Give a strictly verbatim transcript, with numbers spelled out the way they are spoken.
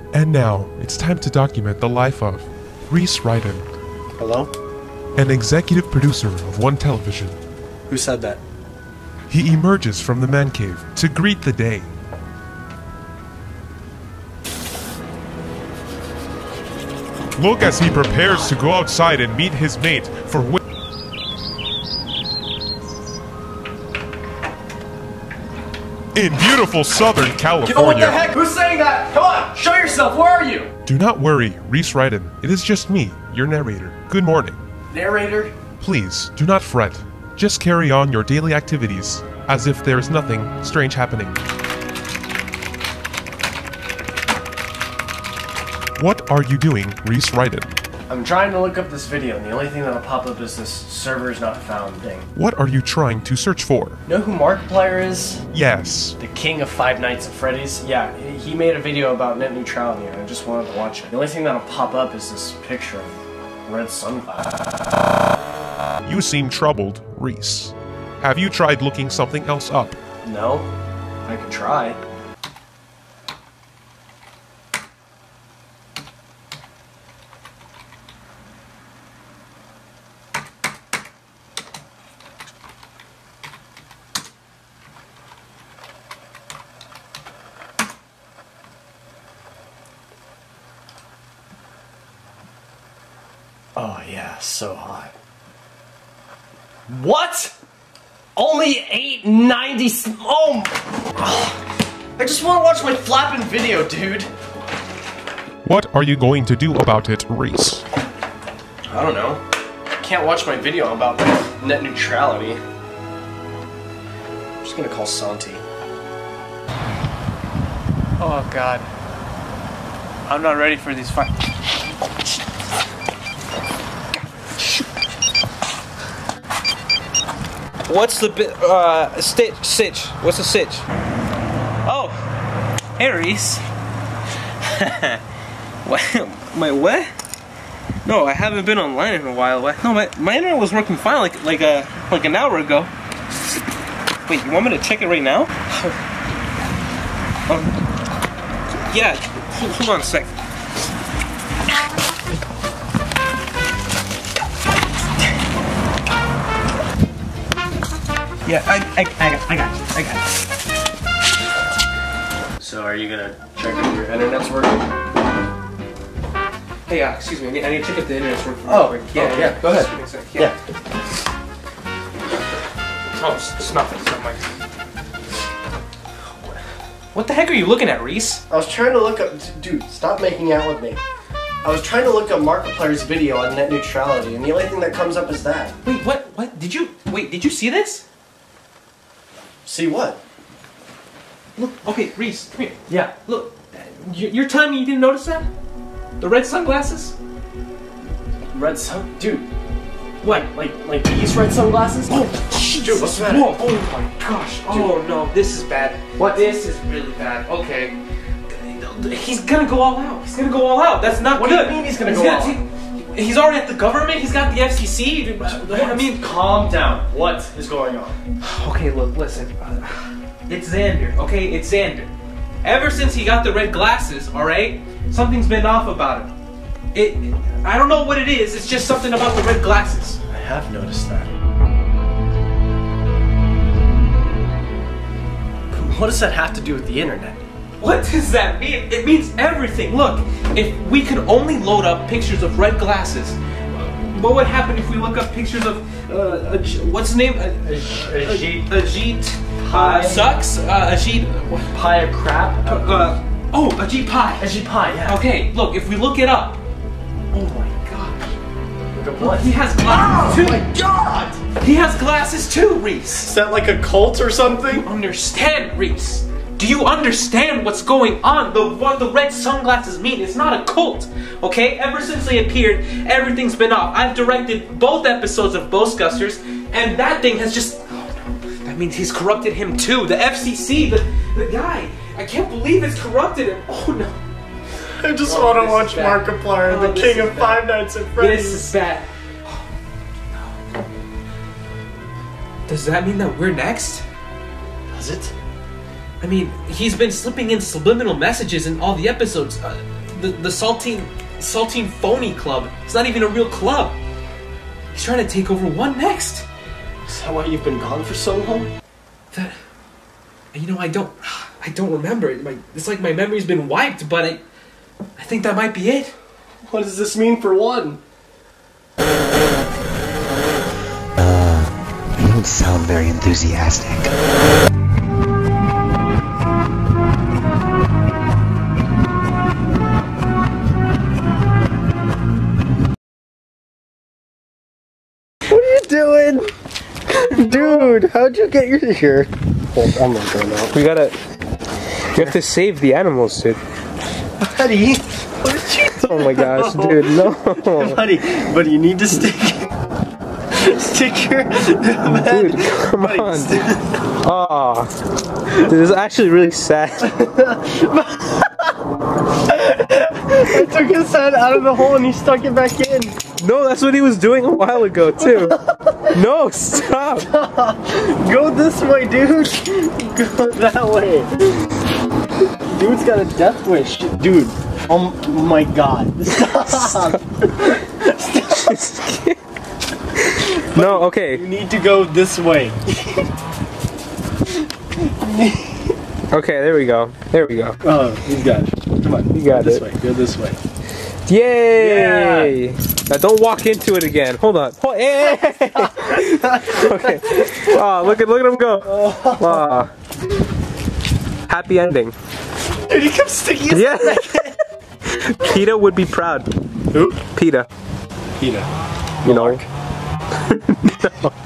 And now, it's time to document the life of Rhys Ryden. Hello? An executive producer of One Television. Who said that? He emerges from the man cave to greet the day. Look as he prepares to go outside and meet his mate for wi- in beautiful Southern California. Oh, what the heck? Who's saying that? Come on, show yourself. Where are you? Do not worry, Rhys Ryden. It is just me, your narrator. Good morning. Narrator? Please, do not fret. Just carry on your daily activities, as if there is nothing strange happening. What are you doing, Rhys Ryden? I'm trying to look up this video, and the only thing that'll pop up is this servers not found thing. What are you trying to search for? Know who Markiplier is? Yes. The king of Five Nights at Freddy's? Yeah, he made a video about net neutrality, and I just wanted to watch it. The only thing that'll pop up is this picture of red sunglasses. You seem troubled, Rhys. Have you tried looking something else up? No, I could try. Oh yeah, so hot. What? Only eight ninety. Oh, I just want to watch my flapping video, dude. What are you going to do about it, Rhys? I don't know. I can't watch my video about net neutrality. I'm just gonna call Santi. Oh god. I'm not ready for these fights. What's the bit, uh, stitch, sitch? What's the sitch? Oh, hey Rhys. What? My what? No, I haven't been online in a while. What? No, my, my internet was working fine like like a like an hour ago. Wait, you want me to check it right now? um, yeah, hold, hold on a sec. Yeah, I, I, I got, I got you, I got you. So are you gonna check if your internet's working? Hey, uh, excuse me, I need, I need to check if the internet's working. Oh, yeah, oh, yeah, go ahead. Just give me a sec. Yeah. yeah. Oh, it's, it's nothing, it's not my... What the heck are you looking at, Rhys? I was trying to look up, dude, stop making out with me. I was trying to look up Markiplier's video on net neutrality, and the only thing that comes up is that. Wait, what, what, did you, wait, did you see this? See what? Look, okay, Rhys, come here. Yeah. Look, you- you're telling me you didn't notice that? The red sunglasses? Red sun, dude. What? Like, like these red sunglasses? Oh, jeez. Dude, what's the matter? Whoa, oh my gosh. Oh no, this is bad. What? This is really bad. Okay. He's gonna go all out. He's gonna go all out. That's not What good. do you mean he's gonna go all he- He's already at the government. He's got the F C C. I mean, Calm down. What is going on? okay, look, listen. It's Xander, okay? It's Xander. Ever since he got the red glasses, alright? Something's been off about him. It, I don't know what it is, it's just something about the red glasses. I have noticed that. What does that have to do with the internet? What does that mean? It means everything. Look, if we could only load up pictures of red glasses, what would happen if we look up pictures of, uh, Aj- what's his name? Ajit. Ajit Pai. uh, sucks? Uh, Ajit, Pie of crap? uh, oh, Ajit Pai. Ajit Pie, yeah. Okay, look, if we look it up, oh my gosh. Look at Look, what? he has glasses Oh too. my god! He has glasses too, Rhys. Is that like a cult or something? Understand, Rhys? Do you understand what's going on? The what the red sunglasses mean? It's not a cult, okay? Ever since they appeared, everything's been off. I've directed both episodes of Ghostbusters, and that thing has just... Oh no, that means he's corrupted him too. The F C C, the, the guy. I can't believe it's corrupted him. Oh no. I just Oh, want to this watch is bad. Markiplier, Oh, the this king is of bad. Five Nights at Freddy's. This is bad. Does that mean that we're next? Does it? I mean, he's been slipping in subliminal messages in all the episodes. Uh, the the Saltine Saltine Phony Club. It's not even a real club. He's trying to take over One Next. Is that why you've been gone for so long? That, you know, I don't, I don't remember. My, it's like my memory's been wiped, but I, I think that might be it. What does this mean for One? Uh, you don't sound very enthusiastic. What are you doing? Dude, how'd you get your shirt? Hold on, I'm not going out. We gotta... You have to save the animals, dude. Buddy, what did you do? Oh my gosh, dude, no. Buddy, buddy, you need to stick... stick your... Dude, come buddy, on. stick- Aw. Dude, this is actually really sad. I took his head out of the hole and he stuck it back in. No, that's what he was doing a while ago, too. No, stop. Go this way, dude. Go that way. Dude's got a death wish. Dude, oh my god. Stop. Stop. No, You okay. need to go this way. Okay, there we go. There we go. Oh, you got it. Come on. You got go this it. way. Go this way. Yay! Now don't walk into it again. Hold on. Hold, hey! Okay. Oh, look at look at him go. Oh. Happy ending. Dude, he kept sticking his Yeah. PETA would be proud. Who? PETA. Peter. You know. No.